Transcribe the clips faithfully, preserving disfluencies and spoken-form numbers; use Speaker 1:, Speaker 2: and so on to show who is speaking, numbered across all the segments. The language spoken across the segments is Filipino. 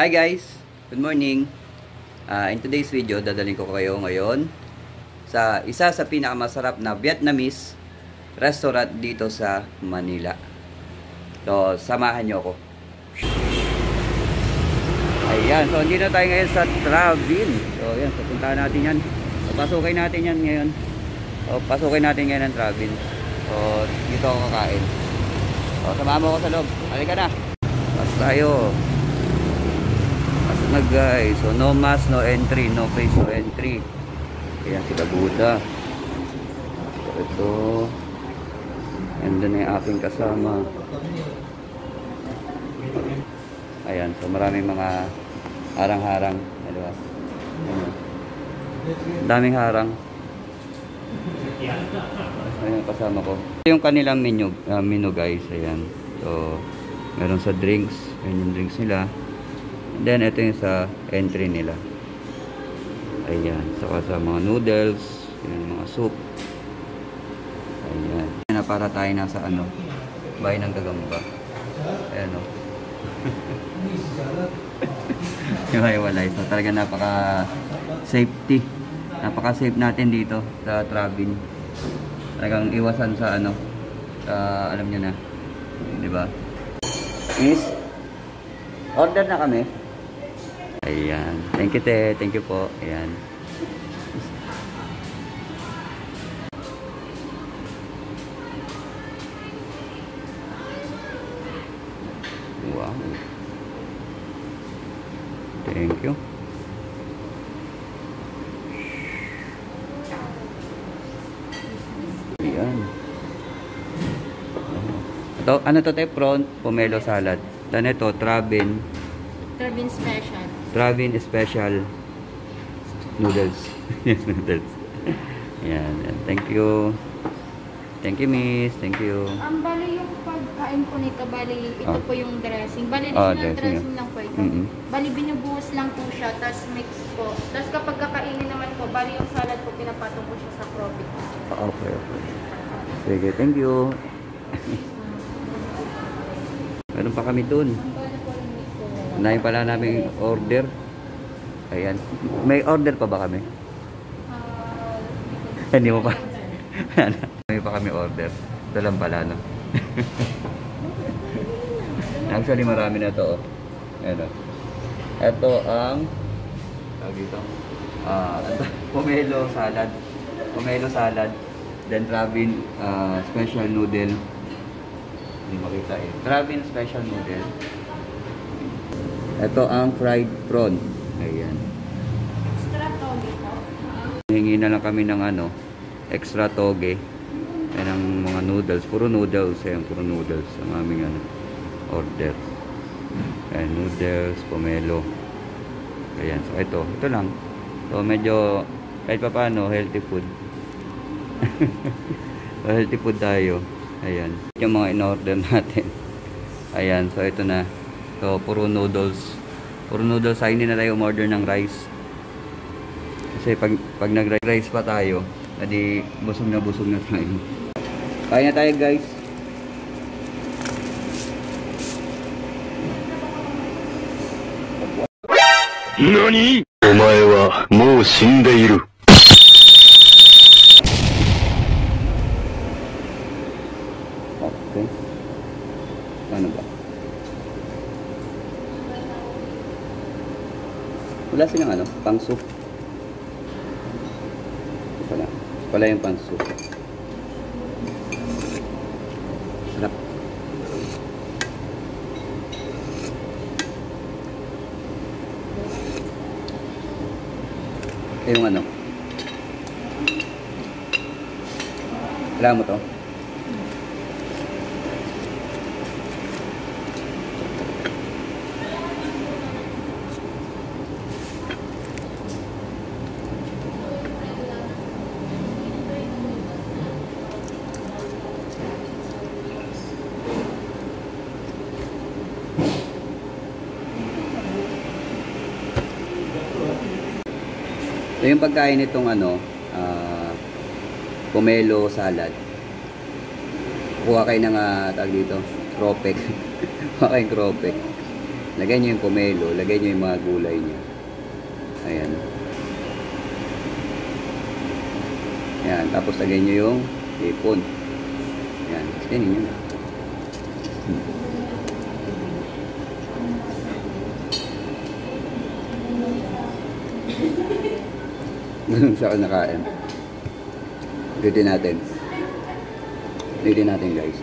Speaker 1: Hi guys! Good morning! Uh, in today's video, dadalhin ko kayo ngayon sa isa sa pinakamasarap na Vietnamese restaurant dito sa Manila. So, samahan nyo ako. Ayan, so dito tayo ngayon sa Travin. So, ayan, pupuntahan natin yan. So, pasukin natin yan ngayon. So, pasukin natin ngayon ang Travin. So, dito ako kakain. So, samahan mo ako sa loob. Halika na! Pas tayo. Na guys, so no mask, no entry, no face, no entry. Ayan sila Buddha. So ito, andun na yung aking kasama. Ayan, so maraming mga harang-harang, diba? Daming harang. Ayan kasama ko. Yung kanilang menu, uh, menu guys, ayan. So meron sa drinks, ayan yung drinks nila. And then ito yung sa entry nila. Ayan, saka sa mga noodles, yung mga soup. Ayan. Na para tayo nasa ano, bahay ng Gagamba. Ayan o. Yung hiwalay. So talaga napaka safety. Napaka safe natin dito sa Travin. Talagang iwasan sa ano, sa alam nyo na. Diba? Miss, order na kami. Ayan. Thank you, te. Thank you po. Ayan. Wow. Thank you. Ayan. Ito, ano to, te? Prawn pomelo salad. Dan ito, Travin.
Speaker 2: Travin special.
Speaker 1: Travin special noodles. Yes, noodles. Yan, yan. Thank you. Thank you, miss. Thank you.
Speaker 2: Ang bali yung pagkain po nito, bali ito
Speaker 1: oh.
Speaker 2: po yung dressing. Bali
Speaker 1: Oh,
Speaker 2: additional
Speaker 1: dressing,
Speaker 2: dressing lang po ito.
Speaker 1: Mm -hmm.
Speaker 2: Bali binubuhos lang po siya, tapos mix po. Tapos kapag kakainin naman po, bali yung salad po, pinapatong po siya sa croquette.
Speaker 1: Oh, okay, okay. Sige, thank you. Meron pa kami dun. Unahin pala namin order. Ayan. May order pa ba kami? Uh, Hindi mo pa. May pa kami order. Ito lang pala, no? Actually, marami na to. Oh. Ayan, oh. Ito ang tawag dito. Uh, pomelo salad. Pomelo salad. Then Travin uh, special noodle. Hindi makita eh. Travin special noodle. Ito ang fried prawn. Ayan.
Speaker 2: Extra toge po.
Speaker 1: Hingi na lang kami ng ano, extra toge. Ayan ang mga noodles. Puro noodles. Ayan, puro noodles. Ang aming ano, order. Ayan, noodles, pomelo. Ayan, so ito. Ito lang. So medyo, kahit pa paano, healthy food. So, healthy food tayo. Ayan. Yung mga in-order natin. Ayan, so ito na. So, puro noodles. Puro noodles. Ay, hindi na tayo umorder ng rice. Kasi pag, pag nag-rice pa tayo, adi busog na busog na tayo. Kaya na tayo, guys.
Speaker 3: Nani? Omae wa mou shindeiru.
Speaker 1: Okay. Ano ba? Wala silang ano, pang soup. Wala. Wala yung pang soup. Sarap. Eh, yung ano. Kailangan mo to. So yung pagkain nitong ano, uh, pomelo salad. Kuha kayo ng uh, tag dito, cropek. Kuha kayong cropek. Lagay nyo yung pomelo, lagay nyo yung mga gulay niya. Ayan. Ayan, tapos lagay nyo yung hipon. Ayan, stinin nyo na. Hmm. Ganun siya nakain. Ulitin natin. Ulitin natin guys.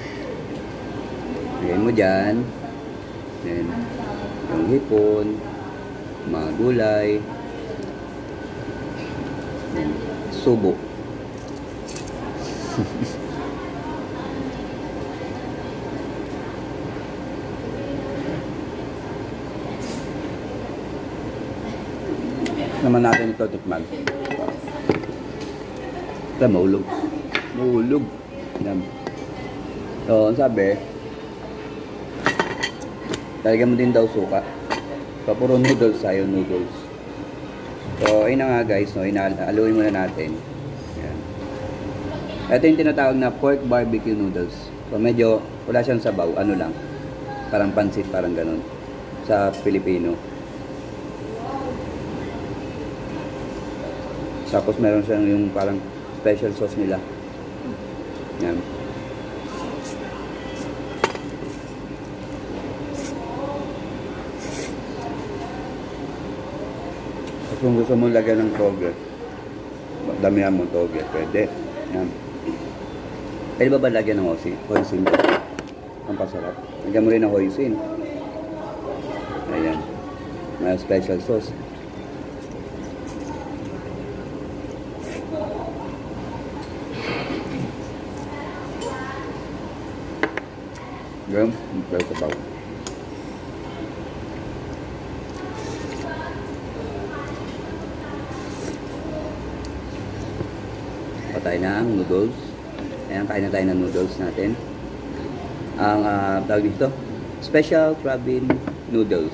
Speaker 1: Lagay mo dyan. Then, yung hipon, mga gulay, then, subo. Naman natin ito tikman. Ito, maulog. Maulog. Yan. So, ang sabi, talagyan mo din daw suka. So, puro noodles tayo, noodles. So, ayun na nga guys, no, inaluin muna natin. Yan. Ito yung tinatawag na pork barbecue noodles. So, medyo, wala siyang sabaw, ano lang. Parang pansit, parang ganun. Sa Pilipino. Tapos meron siyang yung parang special sauce nila. Yan. Tapos kung gusto mong lagyan ng toge, damihan mo toge, pwede. Yan. Pwede ba ba lagyan ng hoisin? Ang pasarap. Lagyan mo rin ng hoisin. Ayan. May special sauce. Ganun, pero sabaw. Patay na ang noodles. Ayan, kain na tayo ng noodles natin. Ang uh, tawag dito, special crabin noodles.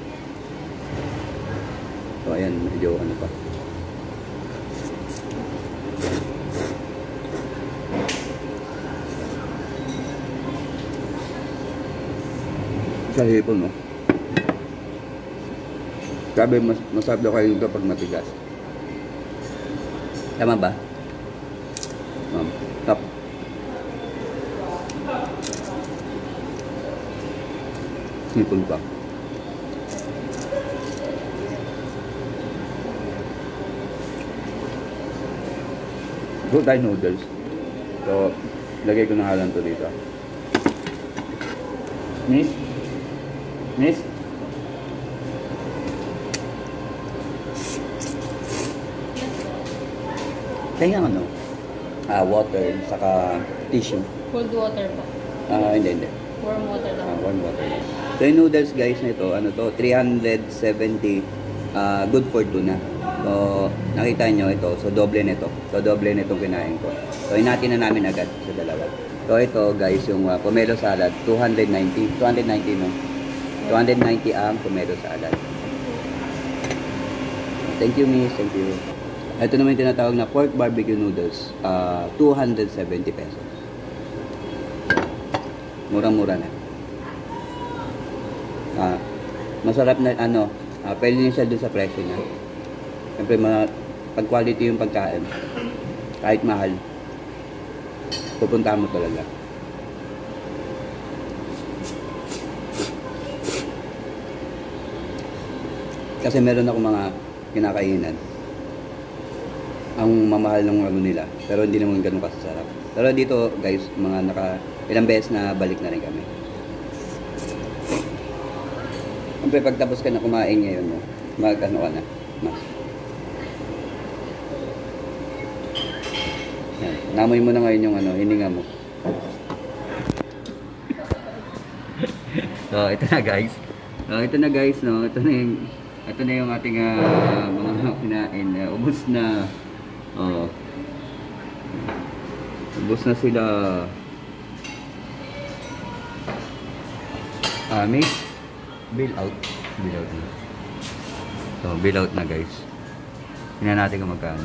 Speaker 1: So, ayan, medyo ano pa. Sa hipon, no? Sabi, mas, masarap daw kayo dito pag matigas. Tama ba? Um, top. Hipon pa. Good tayo noodles. So, lagay ko na nga lang to dito. Miss? Miss? Kaya ano? Ah, water, saka tissue.
Speaker 2: Cold water po.
Speaker 1: Ah, hindi, hindi.
Speaker 2: Warm water
Speaker 1: Ah,
Speaker 2: lang.
Speaker 1: warm water. So, yung noodles guys nito, ano to, three hundred seventy, ah, good for tuna. So, nakita nyo ito, so doble nito. So, doble nitong kinain ko. So, inatin na namin agad sa dalawa. So, ito guys, yung uh, pomelo salad, two hundred ninety. two hundred ninety, no? two hundred ninety ang pomelo salad. Thank you, miss. Thank you. Ito naman yung tinatawag na pork barbecue noodles. Uh, two hundred seventy pesos. Murang-mura na. Uh, masarap na, ano, uh, pwede din siya doon sa presyo niya. Siyempre, pag quality yung pagkain, kahit mahal, pupunta mo talaga. Kasi meron ako mga kinakainan. Ang mamahal ng ano nila, pero hindi naman ganun kasasarap. Pero dito guys, mga naka ilang beses na balik na rin kami. Siyempre pagtapos ka na kumain ngayon, no, mag ano ka na, mas. Yan. Namoy mo na ngayon yung ano, hininga mo. So, ito na guys. So, ito na guys, no. Ito na yung ito na yung ating uh, mga kinain. Uh, ubos na. Oh. Ubos na sila. Ah, may bill out. Bill out na. So, bill out na guys. Tingnan natin kung magkano.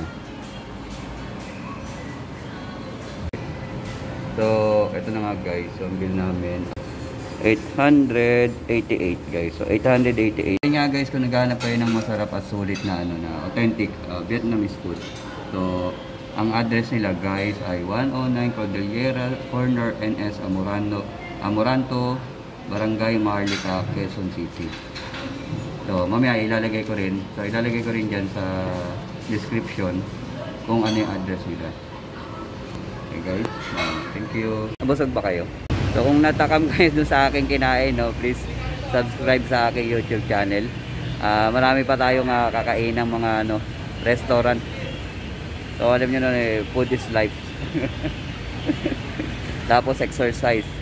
Speaker 1: So, ito na nga guys. So, ang bill namin eight eighty-eight guys. So eight eighty-eight. Kaya nga guys, kung naghahanap kayo ng masarap at sulit na ano na authentic uh, Vietnamese food. So ang address nila guys ay one oh nine Cordillera Corner N S Amoranto, Amoranto, Barangay Marlica, Quezon City. So mamaya ilalagay ko rin. So ilalagay ko rin diyan sa description kung ano yung address nila. Okay guys, uh, thank you. Nabusog ba kayo? So kung natakam kayo dun sa aking kinain, no, please subscribe sa aking YouTube channel. Uh, marami pa tayong uh, kakain ng mga ano, restaurant. So alam nyo na, eh, food is life. Tapos exercise.